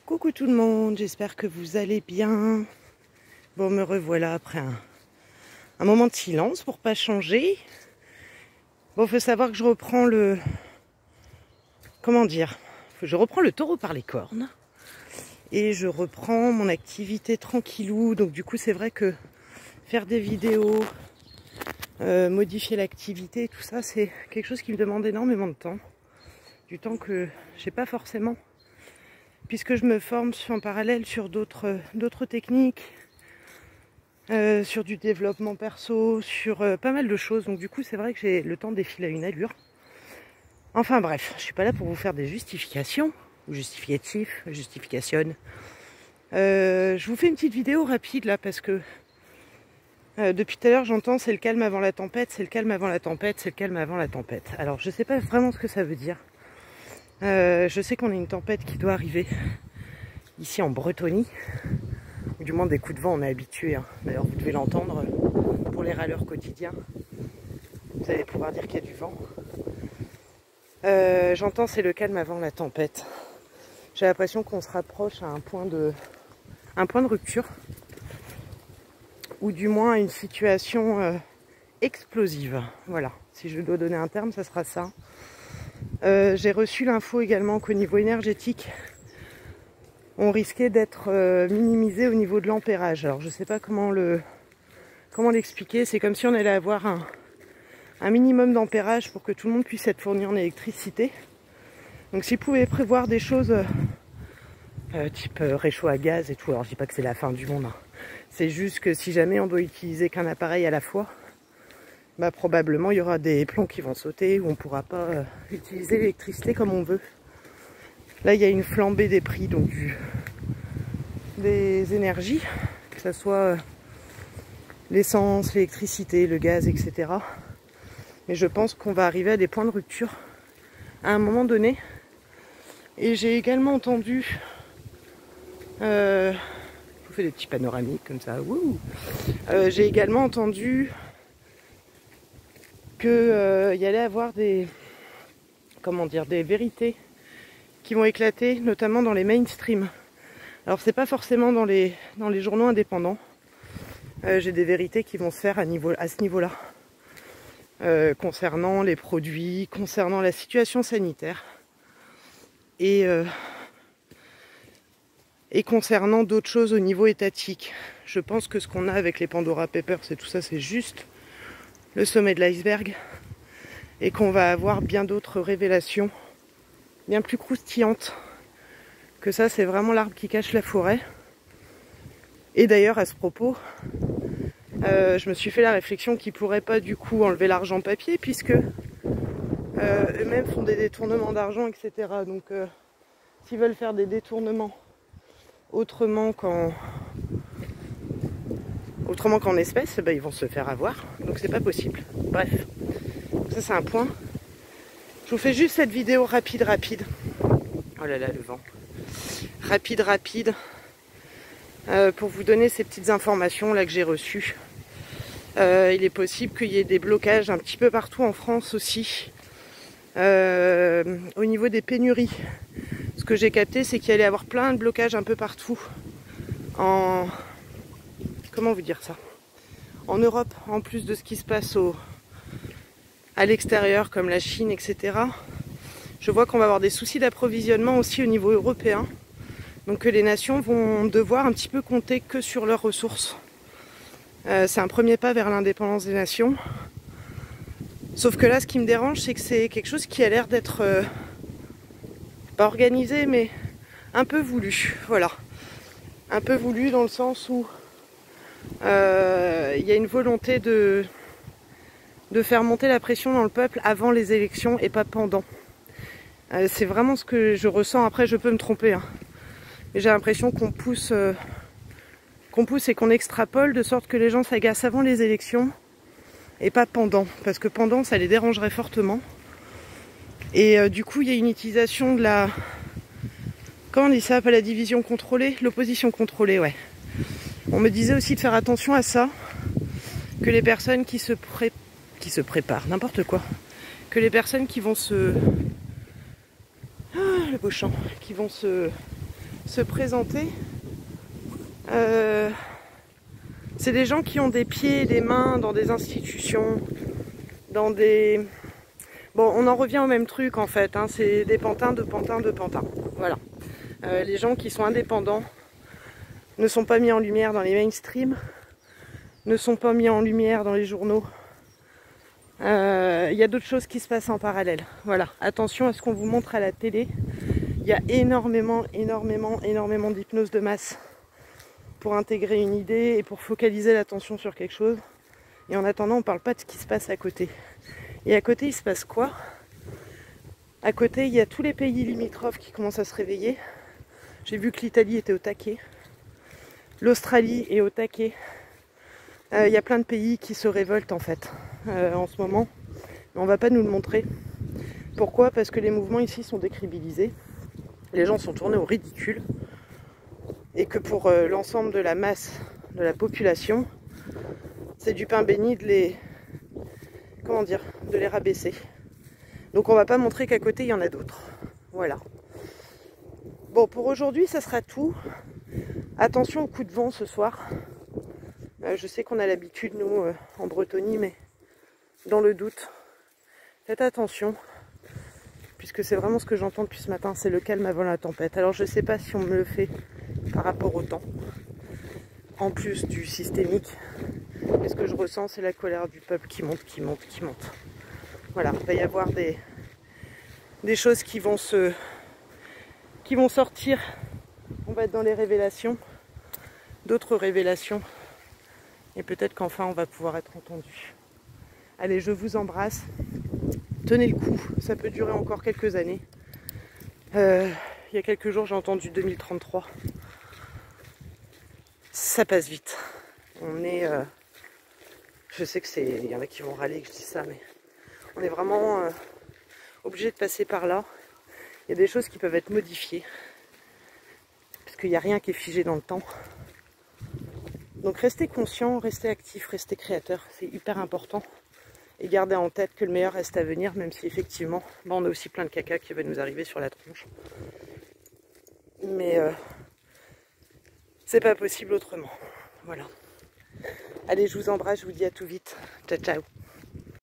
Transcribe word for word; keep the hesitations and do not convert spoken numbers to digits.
Coucou tout le monde, j'espère que vous allez bien. Bon, me revoilà après un, un moment de silence pour pas changer. Bon, faut savoir que je reprends le... Comment dire Je reprends le taureau par les cornes. Et je reprends mon activité tranquillou. Donc du coup, c'est vrai que faire des vidéos, euh, modifier l'activité, tout ça, c'est quelque chose qui me demande énormément de temps. Du temps que j'ai pas forcément... Puisque je me forme en parallèle sur d'autres d'autres techniques, euh, sur du développement perso, sur euh, pas mal de choses. Donc du coup, c'est vrai que j'ai le temps défile à une allure. Enfin bref, je suis pas là pour vous faire des justifications, ou justificatifs, justifications. Euh, je vous fais une petite vidéo rapide là, parce que euh, depuis tout à l'heure, j'entends c'est le calme avant la tempête, c'est le calme avant la tempête, c'est le calme avant la tempête. Alors, je sais pas vraiment ce que ça veut dire. Euh, je sais qu'on a une tempête qui doit arriver ici en Bretonie, ou du moins des coups de vent on est habitué, hein. D'ailleurs vous devez l'entendre pour les râleurs quotidiens, vous allez pouvoir dire qu'il y a du vent. Euh, j'entends c'est le calme avant la tempête. J'ai l'impression qu'on se rapproche à un point de, un point de rupture, ou du moins à une situation euh, explosive. Voilà, si je dois donner un terme, ça sera ça. Euh, j'ai reçu l'info également qu'au niveau énergétique, on risquait d'être euh, minimisé au niveau de l'ampérage. Alors je sais pas comment le comment l'expliquer. C'est comme si on allait avoir un, un minimum d'ampérage pour que tout le monde puisse être fourni en électricité. Donc s'ils pouvaient prévoir des choses euh, euh, type euh, réchaud à gaz et tout, alors je dis pas que c'est la fin du monde, hein. C'est juste que si jamais on doit utiliser qu'un appareil à la fois, bah probablement il y aura des plombs qui vont sauter, où on ne pourra pas euh, utiliser l'électricité comme on veut. Là il y a une flambée des prix, donc du, des énergies, que ce soit euh, l'essence, l'électricité, le gaz, et cetera. Mais je pense qu'on va arriver à des points de rupture à un moment donné. Et j'ai également entendu, euh, je vous fais des petits panoramiques comme ça, euh, j'ai également entendu qu'il euh, y allait avoir des, comment dire, des vérités qui vont éclater, notamment dans les mainstream. Alors c'est pas forcément dans les, dans les journaux indépendants. Euh, j'ai des vérités qui vont se faire à, niveau, à ce niveau-là. Euh, concernant les produits, concernant la situation sanitaire. Et, euh, et concernant d'autres choses au niveau étatique. Je pense que ce qu'on a avec les Pandora Papers et tout ça, c'est juste le sommet de l'iceberg, et qu'on va avoir bien d'autres révélations bien plus croustillantes que ça. C'est vraiment l'arbre qui cache la forêt. Et d'ailleurs à ce propos, euh, je me suis fait la réflexion qu'ils pourraient pas du coup enlever l'argent papier, puisque euh, eux-mêmes font des détournements d'argent, et cetera. Donc euh, s'ils veulent faire des détournements autrement qu'en autrement qu'en espèces, ben, ils vont se faire avoir. Donc c'est pas possible. Bref, ça c'est un point. Je vous fais juste cette vidéo rapide, rapide. Oh là là, le vent. Rapide, rapide. Euh, pour vous donner ces petites informations là que j'ai reçues. Euh, il est possible qu'il y ait des blocages un petit peu partout en France aussi. Euh, au niveau des pénuries. Ce que j'ai capté, c'est qu'il allait y avoir plein de blocages un peu partout. En... Comment vous dire ça? En Europe, en plus de ce qui se passe au... à l'extérieur, comme la Chine, et cetera. Je vois qu'on va avoir des soucis d'approvisionnement aussi au niveau européen. Donc que les nations vont devoir un petit peu compter que sur leurs ressources. Euh, c'est un premier pas vers l'indépendance des nations. Sauf que là, ce qui me dérange, c'est que c'est quelque chose qui a l'air d'être... Euh, pas organisé, mais un peu voulu. Voilà. Un peu voulu dans le sens où il euh, y a une volonté de... de faire monter la pression dans le peuple avant les élections et pas pendant. Euh, c'est vraiment ce que je ressens. Après, je peux me tromper, hein. Mais j'ai l'impression qu'on pousse, euh, qu'on pousse et qu'on extrapole de sorte que les gens s'agacent avant les élections et pas pendant. Parce que pendant, ça les dérangerait fortement. Et euh, du coup, il y a une utilisation de la... Comment on dit ça? Pas la division contrôlée? L'opposition contrôlée, ouais. On me disait aussi de faire attention à ça. Que les personnes qui se préparent qui se préparent, n'importe quoi, que les personnes qui vont se... Ah, le beau champ, qui vont se se présenter. Euh, c'est des gens qui ont des pieds et des mains dans des institutions, dans des... Bon, on en revient au même truc en fait, hein, c'est des pantins, de pantins, de pantins. Voilà. Euh, les gens qui sont indépendants ne sont pas mis en lumière dans les mainstreams, ne sont pas mis en lumière dans les journaux. Il euh, y a d'autres choses qui se passent en parallèle. Voilà, attention à ce qu'on vous montre à la télé. Il y a énormément, énormément, énormément d'hypnose de masse pour intégrer une idée et pour focaliser l'attention sur quelque chose. Et en attendant, on ne parle pas de ce qui se passe à côté. Et à côté, il se passe quoi? À côté, il y a tous les pays limitrophes qui commencent à se réveiller. J'ai vu que l'Italie était au taquet. L'Australie est au taquet. Euh, il y a plein de pays qui se révoltent en fait euh, en ce moment. Mais on ne va pas nous le montrer. Pourquoi? Parce que les mouvements ici sont décrédibilisés. Les gens sont tournés au ridicule. Et que pour euh, l'ensemble de la masse de la population, c'est du pain béni de les... Comment dire? De les rabaisser. Donc on va pas montrer qu'à côté il y en a d'autres. Voilà. Bon, pour aujourd'hui ça sera tout. Attention au coup de vent ce soir. Euh, je sais qu'on a l'habitude nous euh, en Bretonie, mais dans le doute, faites attention. Puisque c'est vraiment ce que j'entends depuis ce matin, c'est le calme avant la tempête. Alors je sais pas si on me le fait par rapport au temps, en plus du systémique. Mais ce que je ressens, c'est la colère du peuple qui monte, qui monte, qui monte. Voilà, il va y avoir des, des choses qui vont se, qui vont sortir. On va être dans les révélations, d'autres révélations. Et peut-être qu'enfin on va pouvoir être entendu. Allez, je vous embrasse. Tenez le coup, ça peut durer encore quelques années. Euh, il y a quelques jours, j'ai entendu deux mille trente-trois. Ça passe vite. On est... Euh, je sais que c'est... Il y en a qui vont râler que je dis ça, mais... On est vraiment euh, obligé de passer par là. Il y a des choses qui peuvent être modifiées. Parce qu'il n'y a rien qui est figé dans le temps. Donc restez conscient, restez actif, restez créateur. C'est hyper important. Et gardez en tête que le meilleur reste à venir, même si effectivement, bah, on a aussi plein de caca qui va nous arriver sur la tronche. Mais euh, c'est pas possible autrement. Voilà. Allez, je vous embrasse, je vous dis à tout vite. Ciao, ciao.